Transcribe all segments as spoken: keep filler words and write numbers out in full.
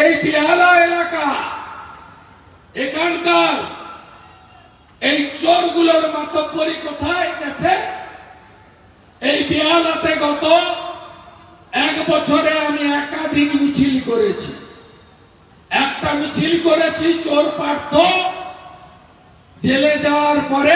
এই বেহালা এলাকা এখানকার এই চোরগুলোর মাতব্বরি কোথায় গেছে? এই বেহালাতে গত এক বছরে আমি একাধিক মিছিল করেছি। একটা মিছিল করেছি চোর পার্থ জেলে যাওয়ার পরে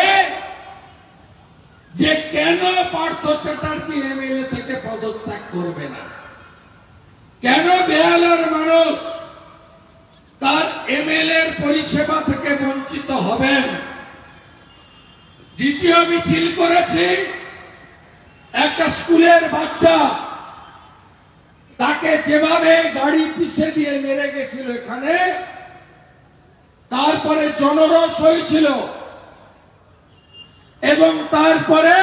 যে কেন পার্থ চ্যাটার্জি এমএলএ থেকে পদত্যাগ করবে না, কেন বেহালার মানুষ তার এমএলএ এর পরিষেবা থেকে বঞ্চিত হবেন। দ্বিতীয় মিছিল করেছি একটা স্কুলের বাচ্চা, তাকে যেভাবে গাড়ি পিছে দিয়ে মেরে গেছিল এখানে, তারপরে জনরোষ হয়েছিল এবং তারপরে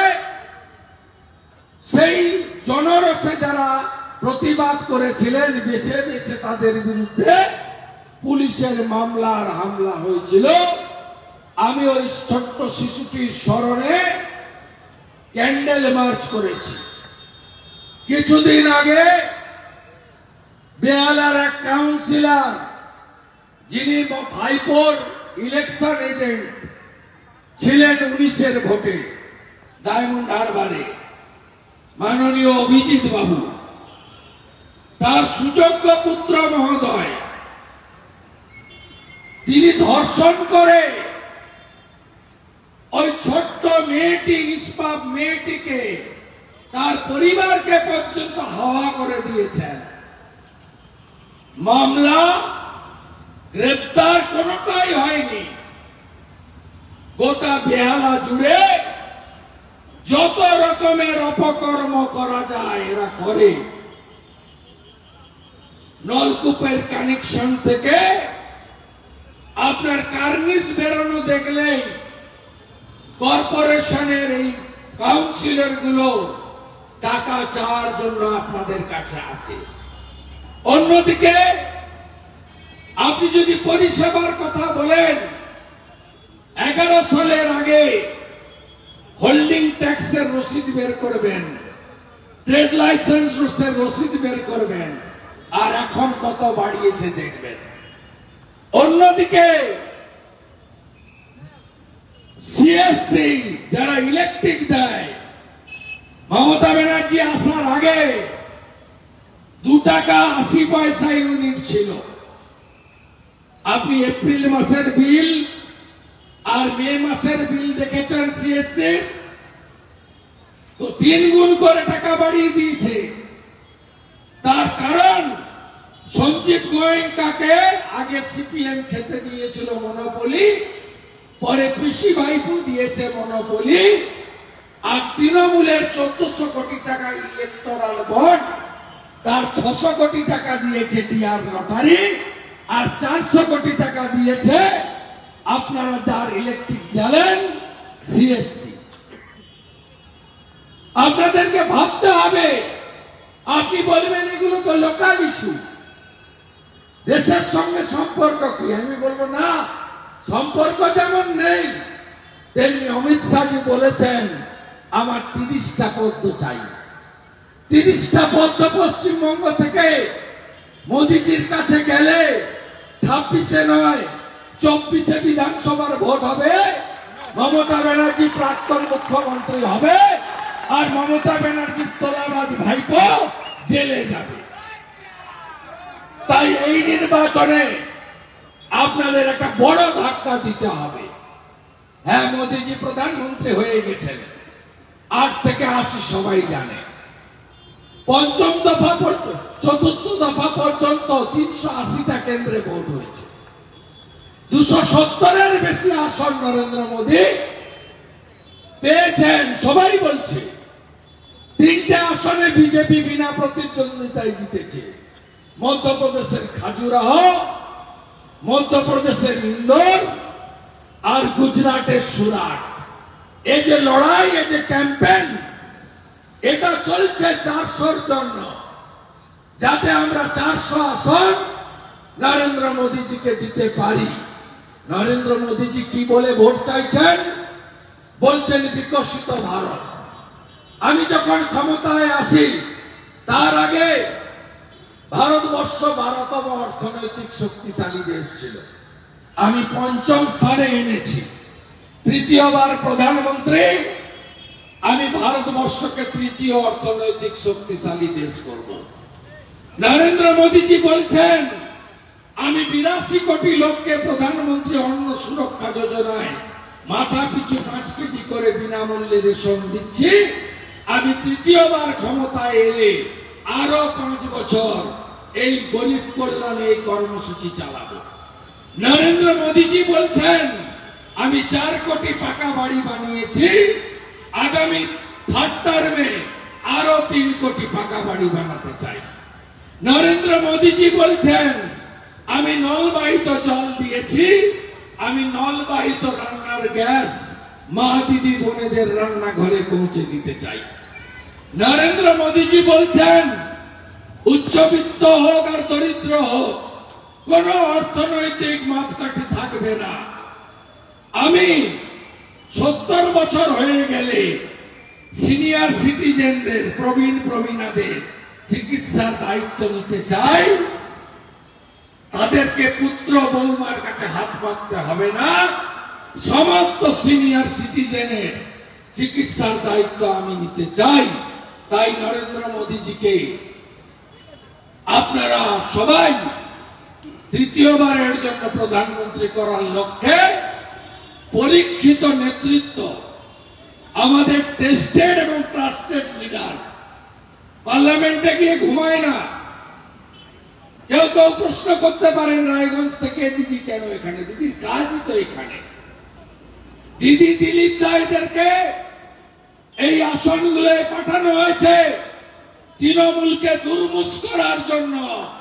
সেই জনরোষে যারা প্রতিবাদ করেছিলেন বেছে বেছে তাদের বিরুদ্ধে পুলিশের মামলার হামলা হয়েছিল। আমি ওই ছোট্ট শিশুটির স্মরণে ক্যান্ডেল মার্চ করেছি। কিছুদিন আগে বেহালার এক কাউন্সিলর, যিনি ভাইপোর ইলেকশন এজেন্ট ছিলেন উনিশের ভোটে ডায়মন্ড হারবারে, মাননীয় অভিজিৎ বাবু, তার সুযোগ্য পুত্র মহোদয়, তিনি ধর্ষণ করে ওই ছোট্ট মেয়েটি, নিষ্পাপ মেয়েটিকে, তার পরিবারকে পর্যন্ত হাওয়া করে দিয়েছেন। মামলা গ্রেপ্তার কোনটাই হয়নি। গোটা বেহালা জুড়ে যত রকমের অপকর্ম করা যায় এরা করে। নলকূপের কানেকশন থেকে আপনার কার্নিশ বেরোনো দেখলেই কর্পোরেশনের এই কাউন্সিলর গুলো টাকা চাওয়ার জন্য আপনাদের কাছে আসে। অন্যদিকে আপনি যদি পরিষেবার কথা বলেন, এগারো সালের আগে হোল্ডিং ট্যাক্সের রসিদ বের করবেন, ট্রেড লাইসেন্সের রসিদ বের করবেন, আর এখন কত বাড়িয়েছে দেখবেন। অন্যদিকে সিএসসি যারা ইলেকট্রিক দেয়, মমতা ব্যানার্জি আসার আগে দু টাকা আশি পয়সা ইউনিট ছিল। আপনি এপ্রিল মাসের বিল আর মে মাসের বিল দেখেছেন সিএসসি, তো তিন গুণ করে টাকা বাড়িয়ে দিয়েছে। তার কারণ সঞ্জীব গোয়েঙ্কাকে আগে সিপিএম খেতে দিয়েছিল মনোপলি, পরে কৃষি ভাইপো দিয়েছে মনোপলি, আর তৃণমূলের চোদ্দশো কোটি টাকা ইলেকটোরাল বন্ড, তার ছশো কোটি টাকা দিয়েছে ডিআর লটারি, আর চারশো কোটি টাকা দিয়েছে আপনারা যার ইলেকট্রিক জ্বালেন সিএসসি। আপনাদেরকে ভাবতে হবে। আপনি বলবেন এগুলো তো লোকাল ইস্যু, দেশের সঙ্গে সম্পর্ক কি? আমি বলবো না, সম্পর্ক যেমন নেই তেমনি অমিত শাহজি বলেছেন আমার তিরিশটা পদ্ম চাই। তিরিশটা পদ্ম পশ্চিমবঙ্গ থেকে মোদিজির কাছে গেলে ছাব্বিশে নয় চব্বিশে বিধানসভার ভোট হবে, মমতা ব্যানার্জি প্রাক্তন মুখ্যমন্ত্রী হবে, আর মমতা ব্যানার্জির তোলাবাজ ভাইপো জেলে যাবে। তাই এই নির্বাচনে আপনাদের একটা বড় ধাক্কা দিতে হবে। হ্যাঁ, মোদিজি প্রধানমন্ত্রী হয়ে গেছেন, আট থেকে আশি সবাই জানে। পঞ্চম দফা চতুর্থ দফা পর্যন্ত তিনশো আশিটা কেন্দ্রে ভোট হয়েছে। দুশো সত্তরের বেশি আসন নরেন্দ্র মোদী পেয়েছেন। সবাই বলছে তিনটে আসনে বিজেপি বিনা প্রতিদ্বন্দ্বিতায় জিতেছে। মধ্যপ্রদেশের খাজুরাহ, মধ্যপ্রদেশের ইন্দোর আর গুজরাটের সুরাট। এই যে লড়াই, এই যে ক্যাম্পেইন, এটা চলছে চারশোর জন্য, যাতে আমরা চারশো আসন নরেন্দ্র মোদীজিকে দিতে পারি। নরেন্দ্র মোদীজি কি বলে ভোট চাইছেন? বলছেন বিকশিত ভারত। আমি যখন ক্ষমতায় আসি তার আগে ভারতবর্ষ বারোতম অর্থনৈতিক শক্তিশালী দেশ ছিল, আমি পঞ্চম স্থানে এনেছি। তৃতীয়বার প্রধানমন্ত্রী, আমি ভারতবর্ষকে তৃতীয় অর্থনৈতিক শক্তিশালী দেশ করব। নরেন্দ্র মোদীজি বলছেন আমি বিরাশি কোটি লোককে প্রধানমন্ত্রী অন্ন সুরক্ষা যোজনায় মাথা পিছু পাঁচ কেজি করে বিনামূল্যে রেশন দিচ্ছি। আমি তৃতীয়বার ক্ষমতায় এলে আরো পাঁচ বছর এই গরিব কল্যাণে এই কর্মসূচি চালাবো। নরেন্দ্র মোদীজি বলছেন আমি চার কোটি পাকা বাড়ি বানিয়েছি, আগামী থার্ড টার্মে আরো তিন কোটি পাকা বাড়ি বানাতে চাই। নরেন্দ্র মোদীজি বলছেন আমি নলবাহিত জল দিয়েছি, আমি নলবাহিত রান্নার গ্যাস মা দিদি বোনেদের রান্নাঘরে পৌঁছে দিতে চাই। নরেন্দ্র মোদীজি বলছেন উচ্চবিত্ত হোক আর দরিদ্র হোক কোন অর্থনৈতিক মাপকাঠি থাকবে না। আমি সত্তর বছর হয়ে গেলে সিনিয়র সিটিজেনদের, প্রবীণ প্রবীণাদের চিকিৎসার দায়িত্ব নিতে চাই। তাদেরকে পুত্র বৌমার কাছে হাত পাততে হবে না, সমস্ত সিনিয়র সিটিজেনের চিকিৎসার দায়িত্ব আমি নিতে চাই। তাই নরেন্দ্র মোদীজিকে আপনারা সবাই তৃতীয়বারের জন্য প্রধানমন্ত্রী করার লক্ষ্যে পরীক্ষিত নেতৃত্ব, আমাদের টেস্টেড এবং ট্রাস্টেড লিডার, পার্লামেন্টে গিয়ে ঘুমায় না। কেউ কেউ প্রশ্ন করতে পারেন রায়গঞ্জ থেকে দিদি কেন এখানে, দিদির কাজই তো এখানে। দিদি দিলীপ রায়দেরকে এই আসনগুলোয় পাঠানো হয়েছে তৃণমূলকে দুর্মুষ করার জন্য।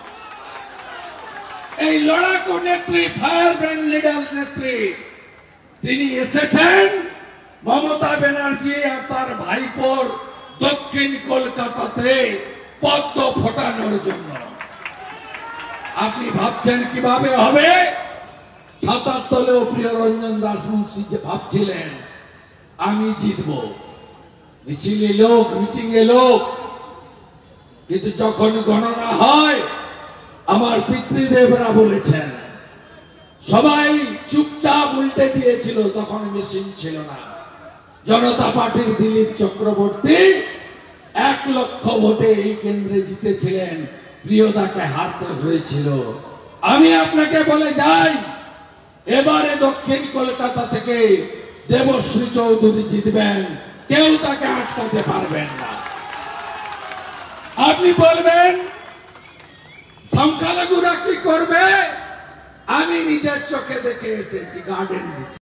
এই লড়াকু নেত্রী, ফায়ার ব্র্যান্ড লিডার নেত্রী, তিনি এসেছেন মমতা ব্যানার্জি আর তার ভাইপোর দক্ষিণ কলকাতাতে পদ্ম ফোটানোর জন্য। আপনি ভাবছেন কিভাবে হবে? সাতাত্তরেও প্রিয় রঞ্জন দাস মুন্সি যে ভাবছিলেন আমি জিতব, মিছিলে লোক, মিটিং এ লোক, কিন্তু যখন গণনা হয় আমার পিতৃদেবরা বলেছেন সবাই চুপচাপ উল্টে দিয়েছিল, তখন মেশিন ছিল না। জনতা পার্টির দিলীপ চক্রবর্তী এক লক্ষ ভোটে এই কেন্দ্রে জিতেছিলেন, প্রিয়দাকে হারতে হয়েছিল। আমি আপনাকে বলে যাই এবারে দক্ষিণ কলকাতা থেকে দেবশ্রী চৌধুরী জিতবেন, কেউ তাকে আটকাতে পারবেন না। আপনি বলবেন সংখ্যালঘুরা কি করবে? আমি নিজের চোখে দেখে এসেছি গার্ডেন